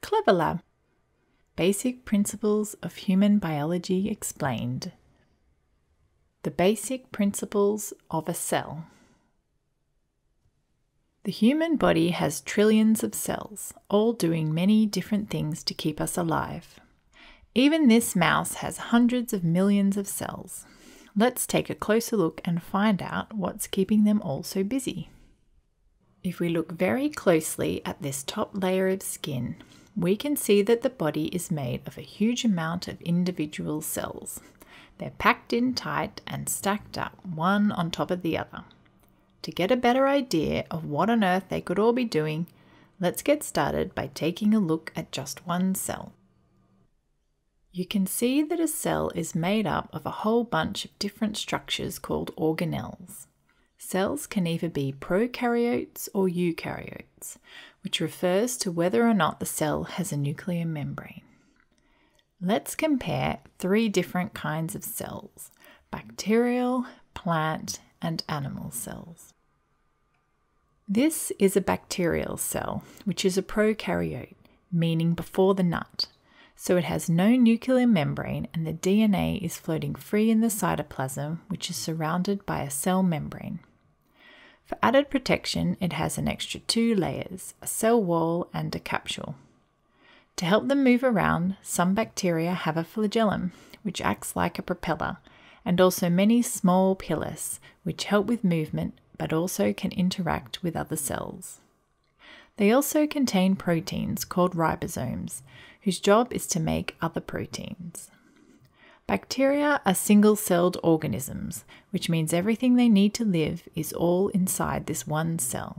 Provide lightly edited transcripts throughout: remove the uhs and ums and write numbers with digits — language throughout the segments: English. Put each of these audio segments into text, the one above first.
ClevaLab. Basic Principles of Human Biology Explained. The basic principles of a cell. The human body has trillions of cells, all doing many different things to keep us alive. Even this mouse has hundreds of millions of cells. Let's take a closer look and find out what's keeping them all so busy. If we look very closely at this top layer of skin, we can see that the body is made of a huge amount of individual cells. They're packed in tight and stacked up, one on top of the other. To get a better idea of what on earth they could all be doing, let's get started by taking a look at just one cell. You can see that a cell is made up of a whole bunch of different structures called organelles. Cells can either be prokaryotes or eukaryotes, which refers to whether or not the cell has a nuclear membrane. Let's compare three different kinds of cells: bacterial, plant, and animal cells. This is a bacterial cell, which is a prokaryote, meaning before the nut. So it has no nuclear membrane and the DNA is floating free in the cytoplasm, which is surrounded by a cell membrane. For added protection, it has an extra two layers, a cell wall and a capsule. To help them move around, some bacteria have a flagellum, which acts like a propeller, and also many small pillars, which help with movement but also can interact with other cells. They also contain proteins called ribosomes, whose job is to make other proteins. Bacteria are single-celled organisms, which means everything they need to live is all inside this one cell.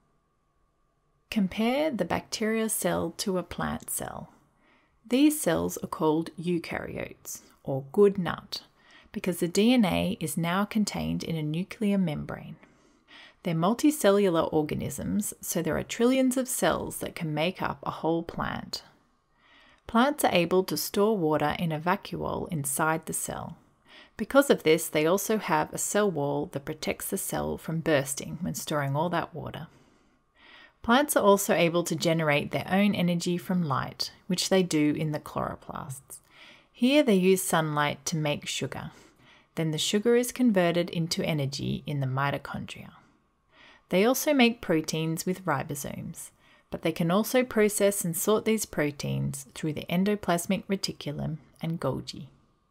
Compare the bacterial cell to a plant cell. These cells are called eukaryotes, or good nut, because the DNA is now contained in a nuclear membrane. They're multicellular organisms, so there are trillions of cells that can make up a whole plant. Plants are able to store water in a vacuole inside the cell. Because of this, they also have a cell wall that protects the cell from bursting when storing all that water. Plants are also able to generate their own energy from light, which they do in the chloroplasts. Here they use sunlight to make sugar. Then the sugar is converted into energy in the mitochondria. They also make proteins with ribosomes, but they can also process and sort these proteins through the endoplasmic reticulum and Golgi.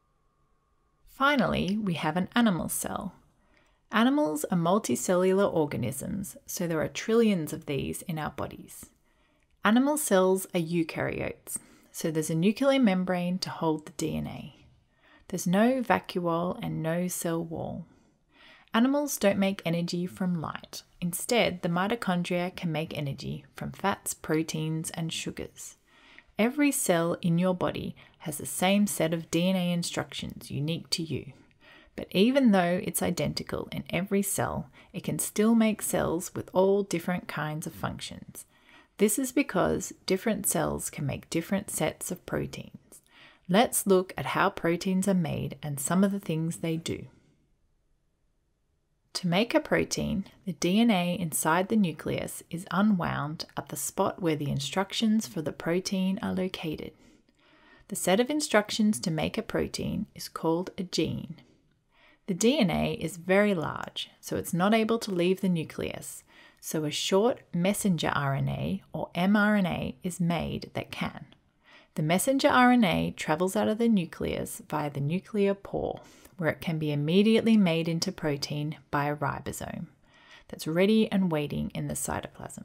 Finally, we have an animal cell. Animals are multicellular organisms, so there are trillions of these in our bodies. Animal cells are eukaryotes, so there's a nuclear membrane to hold the DNA. There's no vacuole and no cell wall. Animals don't make energy from light. Instead, the mitochondria can make energy from fats, proteins, and sugars. Every cell in your body has the same set of DNA instructions unique to you. But even though it's identical in every cell, it can still make cells with all different kinds of functions. This is because different cells can make different sets of proteins. Let's look at how proteins are made and some of the things they do. To make a protein, the DNA inside the nucleus is unwound at the spot where the instructions for the protein are located. The set of instructions to make a protein is called a gene. The DNA is very large, so it's not able to leave the nucleus, so a short messenger RNA or mRNA is made that can. The messenger RNA travels out of the nucleus via the nuclear pore, where it can be immediately made into protein by a ribosome that's ready and waiting in the cytoplasm.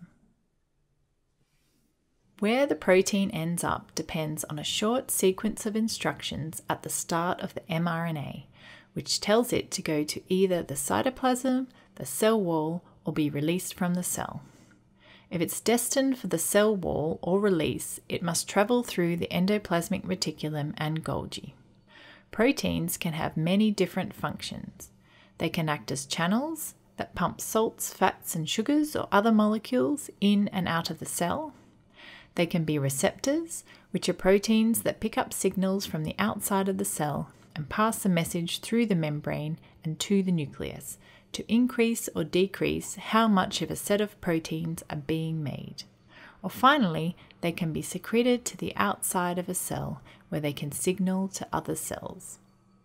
Where the protein ends up depends on a short sequence of instructions at the start of the mRNA, which tells it to go to either the cytoplasm, the cell wall, or be released from the cell. If it's destined for the cell wall or release, it must travel through the endoplasmic reticulum and Golgi. Proteins can have many different functions. They can act as channels that pump salts, fats, and sugars or other molecules in and out of the cell. They can be receptors, which are proteins that pick up signals from the outside of the cell and pass the message through the membrane and to the nucleus to increase or decrease how much of a set of proteins are being made. Or finally, they can be secreted to the outside of a cell where they can signal to other cells.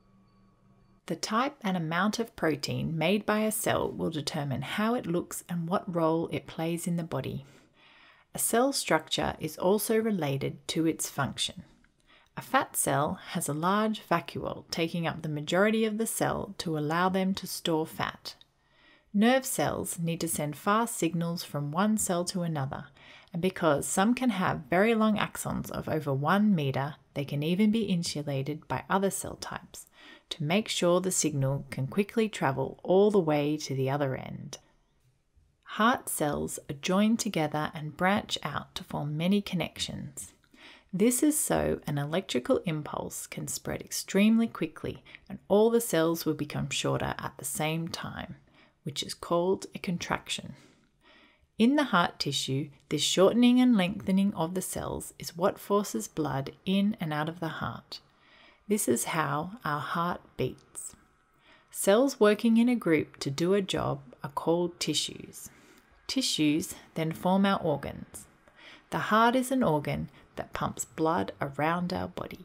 The type and amount of protein made by a cell will determine how it looks and what role it plays in the body. A cell structure is also related to its function. A fat cell has a large vacuole taking up the majority of the cell to allow them to store fat. Nerve cells need to send fast signals from one cell to another, and because some can have very long axons of over 1 meter, they can even be insulated by other cell types to make sure the signal can quickly travel all the way to the other end. Heart cells are joined together and branch out to form many connections. This is so an electrical impulse can spread extremely quickly and all the cells will become shorter at the same time, which is called a contraction. In the heart tissue, this shortening and lengthening of the cells is what forces blood in and out of the heart. This is how our heart beats. Cells working in a group to do a job are called tissues. Tissues then form our organs. The heart is an organ that pumps blood around our body.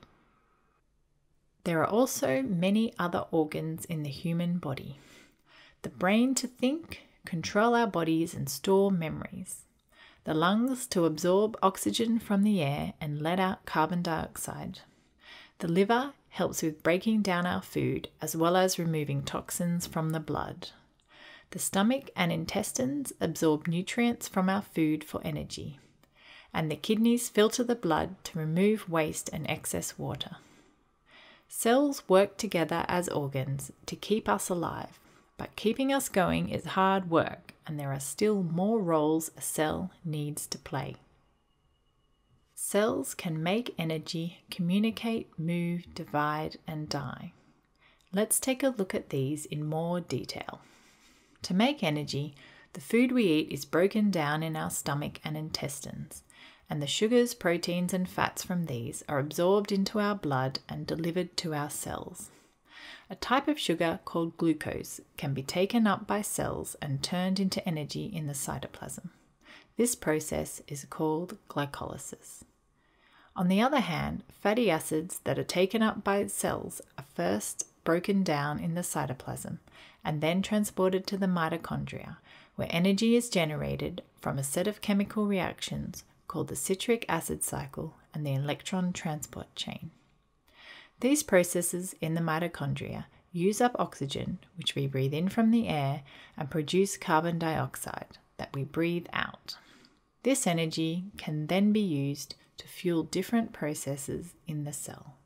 There are also many other organs in the human body. The brain to think, control our bodies and store memories. The lungs to absorb oxygen from the air and let out carbon dioxide. The liver helps with breaking down our food as well as removing toxins from the blood. The stomach and intestines absorb nutrients from our food for energy. And the kidneys filter the blood to remove waste and excess water. Cells work together as organs to keep us alive, but keeping us going is hard work, and there are still more roles a cell needs to play. Cells can make energy, communicate, move, divide, and die. Let's take a look at these in more detail. To make energy, the food we eat is broken down in our stomach and intestines, and the sugars, proteins, and fats from these are absorbed into our blood and delivered to our cells. A type of sugar called glucose can be taken up by cells and turned into energy in the cytoplasm. This process is called glycolysis. On the other hand, fatty acids that are taken up by cells are first broken down in the cytoplasm and then transported to the mitochondria, where energy is generated from a set of chemical reactions called the citric acid cycle and the electron transport chain. These processes in the mitochondria use up oxygen, which we breathe in from the air, and produce carbon dioxide that we breathe out. This energy can then be used to fuel different processes in the cell.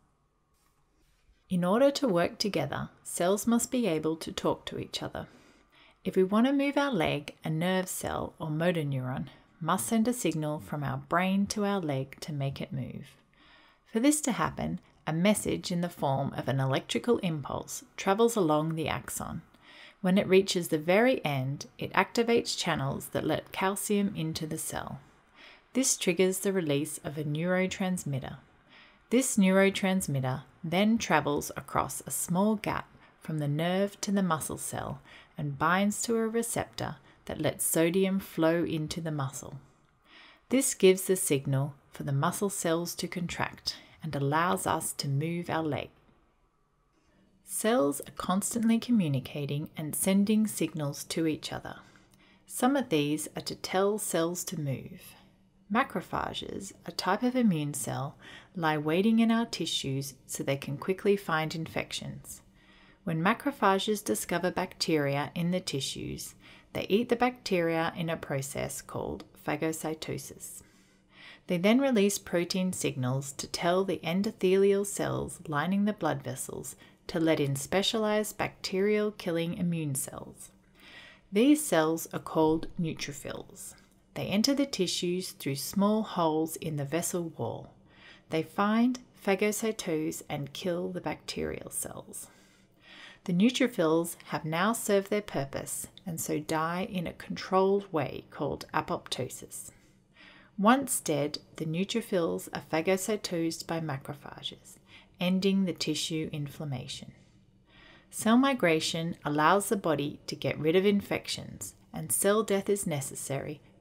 In order to work together, cells must be able to talk to each other. If we want to move our leg, a nerve cell or motor neuron must send a signal from our brain to our leg to make it move. For this to happen, a message in the form of an electrical impulse travels along the axon. When it reaches the very end, it activates channels that let calcium into the cell. This triggers the release of a neurotransmitter. This neurotransmitter then travels across a small gap from the nerve to the muscle cell and binds to a receptor that lets sodium flow into the muscle. This gives the signal for the muscle cells to contract and allows us to move our leg. Cells are constantly communicating and sending signals to each other. Some of these are to tell cells to move. Macrophages, a type of immune cell, lie waiting in our tissues so they can quickly find infections. When macrophages discover bacteria in the tissues, they eat the bacteria in a process called phagocytosis. They then release protein signals to tell the endothelial cells lining the blood vessels to let in specialized bacterial-killing immune cells. These cells are called neutrophils. They enter the tissues through small holes in the vessel wall. They find, phagocytose, and kill the bacterial cells. The neutrophils have now served their purpose and so die in a controlled way called apoptosis. Once dead, the neutrophils are phagocytosed by macrophages, ending the tissue inflammation. Cell migration allows the body to get rid of infections, and cell death is necessary to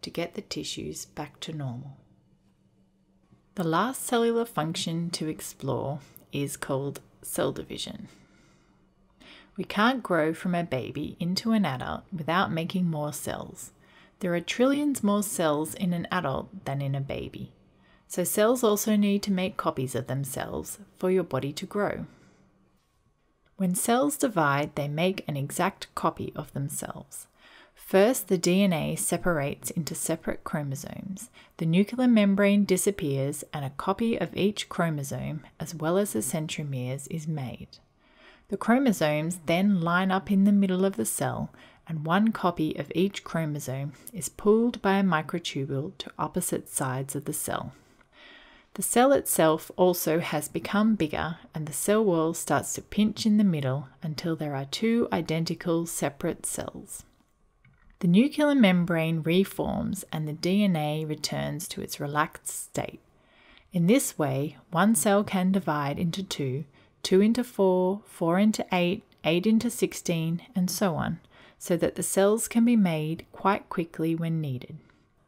to get the tissues back to normal. The last cellular function to explore is called cell division. We can't grow from a baby into an adult without making more cells. There are trillions more cells in an adult than in a baby. So cells also need to make copies of themselves for your body to grow. When cells divide, they make an exact copy of themselves. First, the DNA separates into separate chromosomes. The nuclear membrane disappears and a copy of each chromosome, as well as the centromeres, is made. The chromosomes then line up in the middle of the cell, and one copy of each chromosome is pulled by a microtubule to opposite sides of the cell. The cell itself also has become bigger, and the cell wall starts to pinch in the middle until there are two identical separate cells. The nuclear membrane reforms and the DNA returns to its relaxed state. In this way, one cell can divide into 2, 2 into 4, 4 into 8, 8 into 16, and so on, so that the cells can be made quite quickly when needed.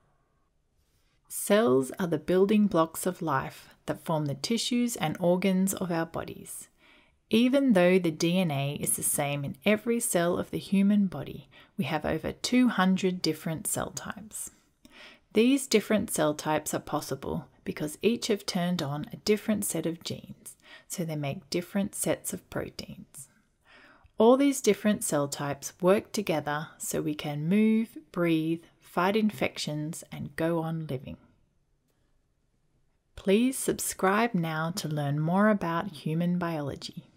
Cells are the building blocks of life that form the tissues and organs of our bodies. Even though the DNA is the same in every cell of the human body, we have over 200 different cell types. These different cell types are possible because each have turned on a different set of genes, so they make different sets of proteins. All these different cell types work together so we can move, breathe, fight infections, and go on living. Please subscribe now to learn more about human biology.